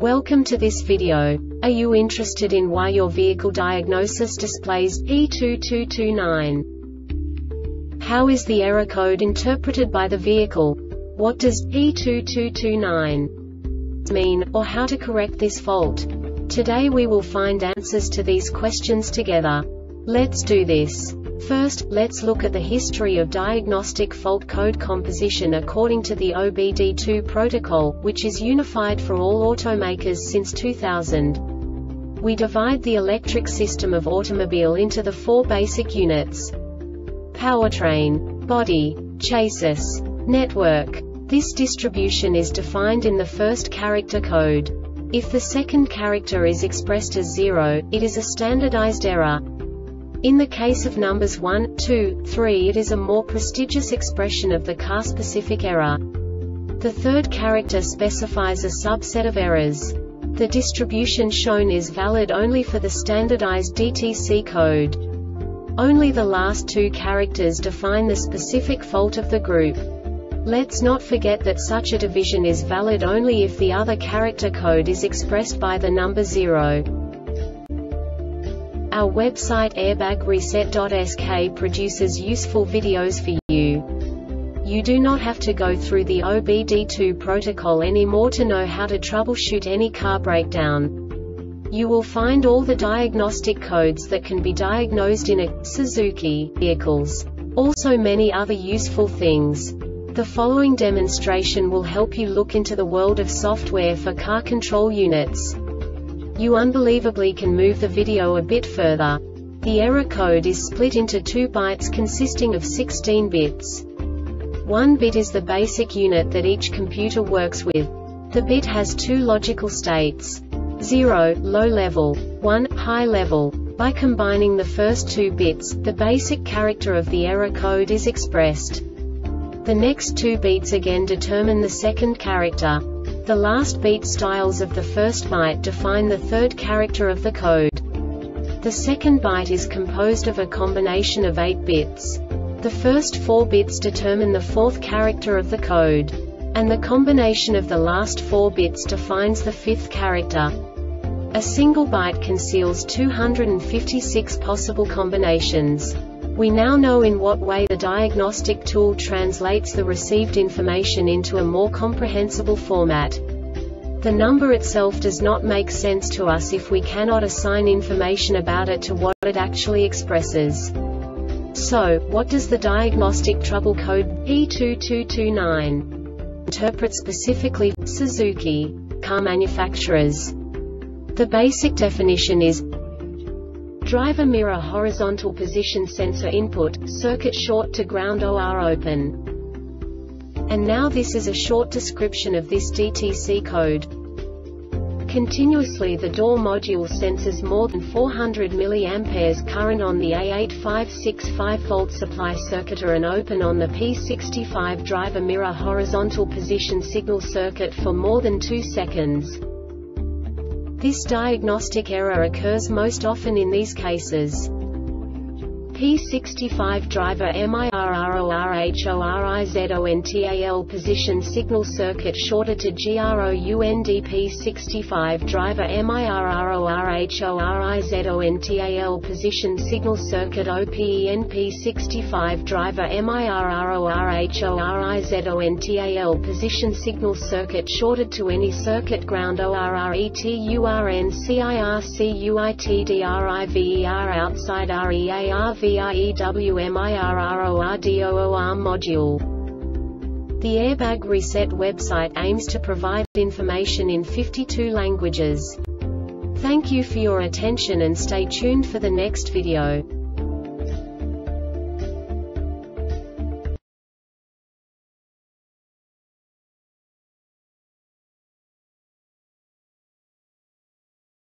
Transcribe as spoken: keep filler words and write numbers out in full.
Welcome to this video. Are you interested in why your vehicle diagnosis displays E two two two nine? How is the error code interpreted by the vehicle? What does E two two two nine mean, or how to correct this fault? Today we will find answers to these questions together. Let's do this. First, let's look at the history of diagnostic fault code composition according to the O B D two protocol, which is unified for all automakers since two thousand. We divide the electric system of automobile into the four basic units: powertrain, body, chassis, network. This distribution is defined in the first character code. If the second character is expressed as zero, it is a standardized error. In the case of numbers one, two, three, it is a more prestigious expression of the car-specific error. The third character specifies a subset of errors. The distribution shown is valid only for the standardized D T C code. Only the last two characters define the specific fault of the group. Let's not forget that such a division is valid only if the other character code is expressed by the number zero. Our website airbag reset dot S K produces useful videos for you. You do not have to go through the O B D two protocol anymore to know how to troubleshoot any car breakdown. You will find all the diagnostic codes that can be diagnosed in a Suzuki vehicles. Also many other useful things. The following demonstration will help you look into the world of software for car control units. You unbelievably can move the video a bit further. The error code is split into two bytes consisting of sixteen bits. One bit is the basic unit that each computer works with. The bit has two logical states: zero, low level, one, high level. By combining the first two bits, the basic character of the error code is expressed. The next two bits again determine the second character. The last beat styles of the first byte define the third character of the code. The second byte is composed of a combination of eight bits. The first four bits determine the fourth character of the code. And the combination of the last four bits defines the fifth character. A single byte conceals two hundred fifty-six possible combinations. We now know in what way the diagnostic tool translates the received information into a more comprehensible format. The number itself does not make sense to us if we cannot assign information about it to what it actually expresses. So, what does the diagnostic trouble code E two two two nine interpret specifically for Suzuki car manufacturers? The basic definition is: driver mirror horizontal position sensor input, circuit short to ground or open. And now this is a short description of this D T C code. Continuously the door module senses more than four hundred milliamperes current on the A eight five six five volt supply circuit and open on the P sixty-five driver mirror horizontal position signal circuit for more than two seconds. This diagnostic error occurs most often in these cases: P sixty-five driver mirrorhorizontal position signal circuit shorted to ground. P sixty-five driver mirrorhorizontal position signal circuit open. P sixty-five driver mirrorhorizontal position signal circuit shorted to any circuit ground ORRETURNCIRCUITDRIVER outside REAR VIEWMIRRORDOOR module. The Airbag Reset website aims to provide information in fifty-two languages. Thank you for your attention and stay tuned for the next video.